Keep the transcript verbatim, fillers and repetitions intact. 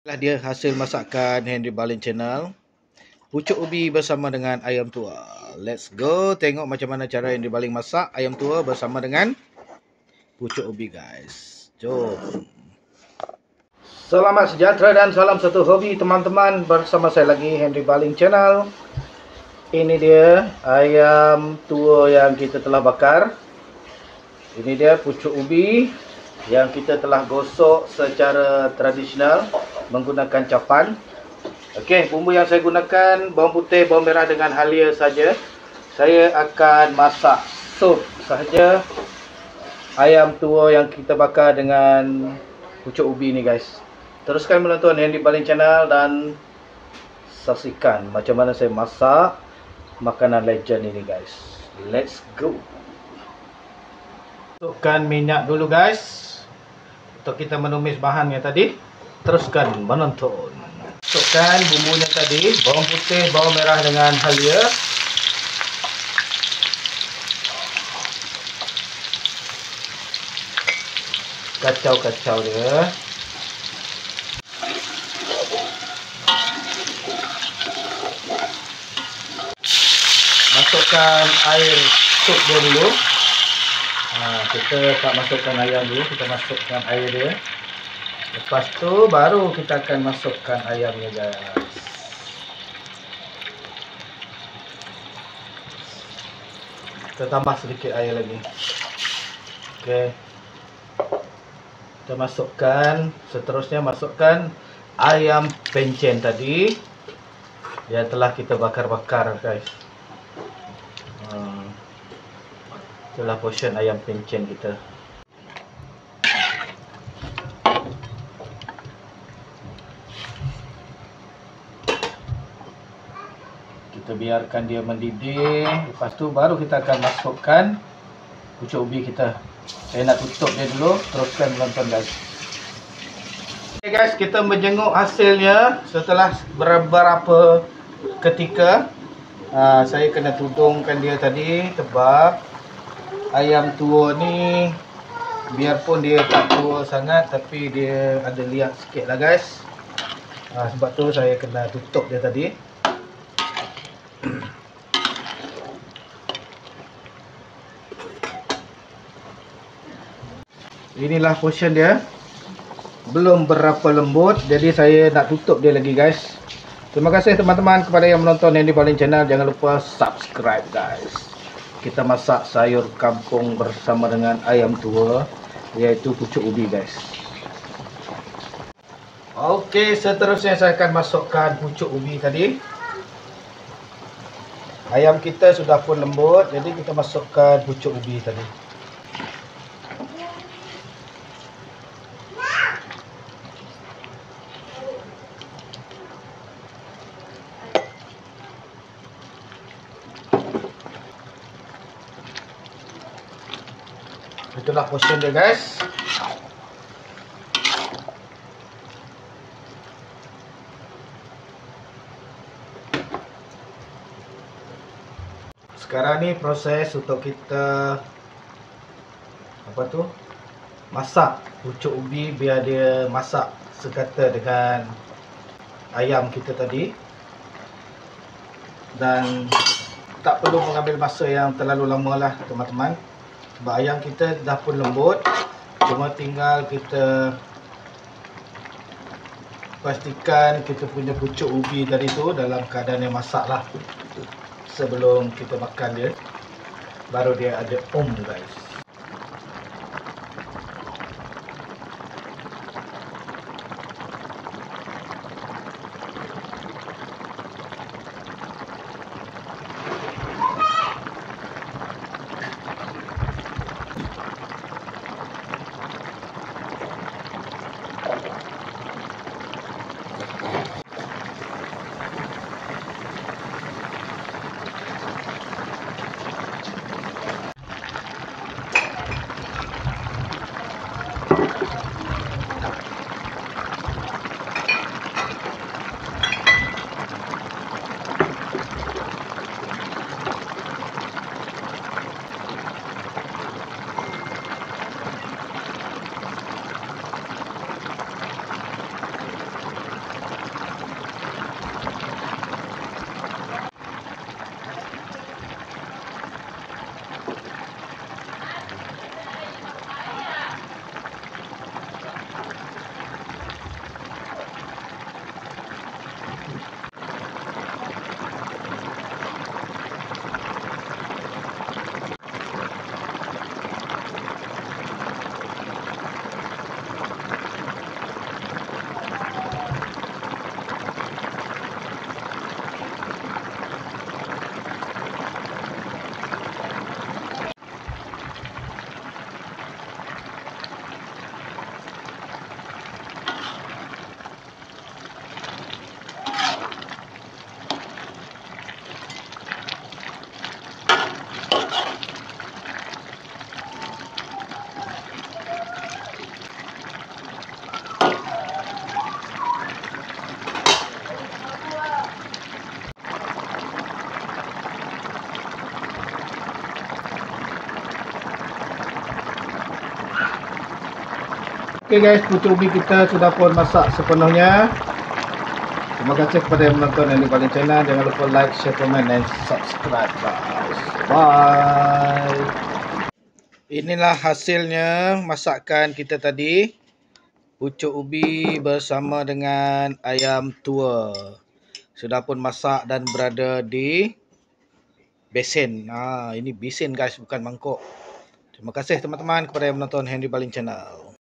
Inilah dia hasil masakan Henry Balin Channel. Pucuk ubi bersama dengan ayam tua. Let's go tengok macam mana cara Henry Balin masak ayam tua bersama dengan pucuk ubi, guys. Jom. Selamat sejahtera dan salam satu hobi teman-teman. Bersama saya lagi Henry Balin Channel. Ini dia ayam tua yang kita telah bakar. Ini dia pucuk ubi yang kita telah gosok secara tradisional menggunakan capan. Okey, bumbu yang saya gunakan bawang putih, bawang merah dengan halia saja. Saya akan masak sup sahaja ayam tua yang kita bakar dengan pucuk ubi ni, guys. Teruskan menonton Henry Balin Channel dan saksikan macam mana saya masak makanan legend ini, guys. Let's go. Masukkan minyak dulu, guys, untuk kita menumis bahannya tadi. Teruskan menonton. Masukkan bumbunya tadi, bawang putih, bawang merah dengan halia. Kacau-kacau dia. Masukkan air sup dia dulu. Ha, kita tak masukkan ayam dulu, kita masukkan air dia. Lepas tu baru kita akan masukkan ayamnya, guys. Kita tambah sedikit air lagi. Okey. Kita masukkan, seterusnya masukkan ayam pencen tadi yang telah kita bakar-bakar, guys. Hmm. Itulah portion ayam pencen kita. Kita biarkan dia mendidih. Lepas tu baru kita akan masukkan pucuk ubi kita. Saya nak tutup dia dulu. Teruskan menonton, guys. Okay, guys, kita menjenguk hasilnya setelah beberapa ketika. Ha, saya kena tudungkan dia tadi. Sebab ayam tua ni, biarpun dia tak tua sangat, tapi dia ada liat sikit lah, guys. Ha, sebab tu saya kena tutup dia tadi. Inilah portion dia. Belum berapa lembut, jadi saya nak tutup dia lagi, guys. Terima kasih teman-teman kepada yang menonton Henry Balin Channel. Jangan lupa subscribe, guys. Kita masak sayur kampung bersama dengan ayam tua, iaitu pucuk ubi, guys. Okey, seterusnya saya akan masukkan pucuk ubi tadi. Ayam kita sudah pun lembut, jadi kita masukkan pucuk ubi tadi. Itulah portion dia, guys. Sekarang ni proses untuk kita apa tu? Masak pucuk ubi biar dia masak sekata dengan ayam kita tadi. Dan tak perlu mengambil masa yang terlalu lama lah, teman-teman. Sebab ayam kita dah pun lembut. Cuma tinggal kita pastikan kita punya pucuk ubi tadi tu dalam keadaan yang masak lah. Sebelum kita makan dia, baru dia ada om, guys. Oke guys, pucuk ubi kita sudah pun masak sepenuhnya. Terima kasih kepada yang menonton Henry Baling Channel. Jangan lupa like, share, komen, dan subscribe guys. Bye. Inilah hasilnya masakan kita tadi. Pucuk ubi bersama dengan ayam tua. Sudah pun masak dan berada di besen. Ha, ini besen guys, bukan mangkuk. Terima kasih teman-teman kepada yang menonton Henry Baling Channel.